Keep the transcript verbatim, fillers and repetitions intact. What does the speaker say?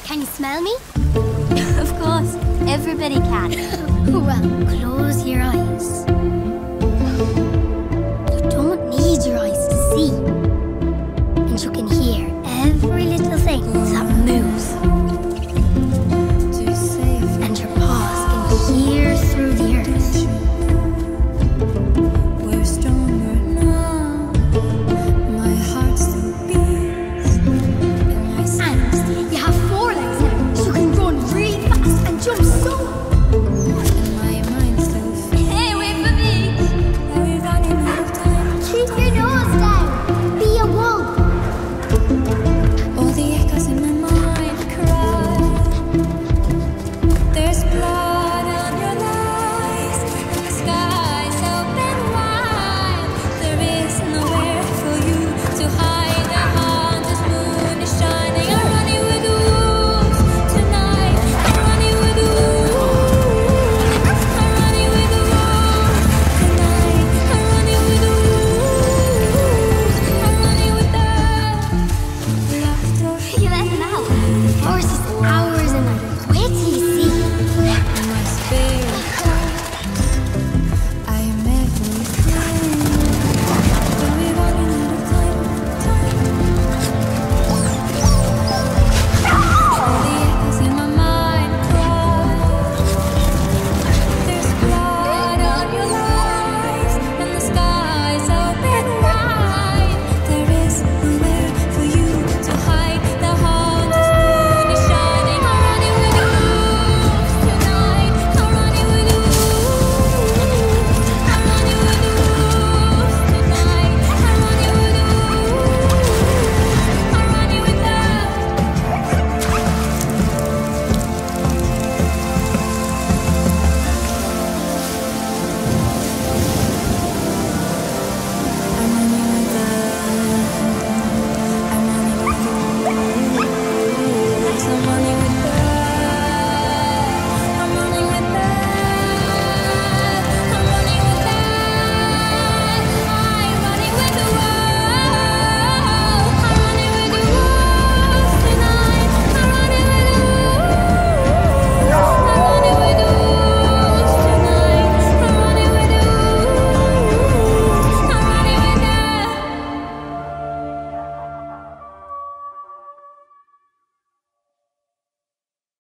Can you smell me? Of course, everybody can. Well, close your eyes. You don't need your eyes to see. And you can hear every little thing that moves.